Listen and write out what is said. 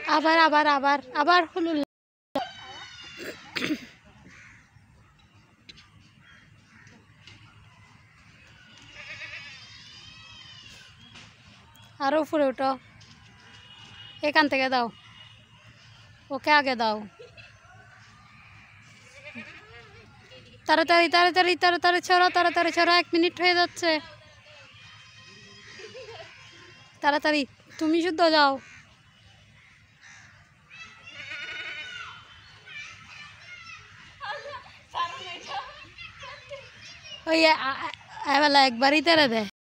আবার আবার আবার আবার হলো। আরো উপরে উঠো, এখান থেকে দাও, ওকে আগে দাও। তাড়াতাড়ি তাড়াতাড়ি তাড়াতাড়ি ছড়ো, তাড়াতাড়ি ছড়ো, 1 মিনিট হয়ে যাচ্ছে। তাড়াতাড়ি তুমি শুদ্ধ যাও। ওই এবেলা একবারই তেরে দেয়।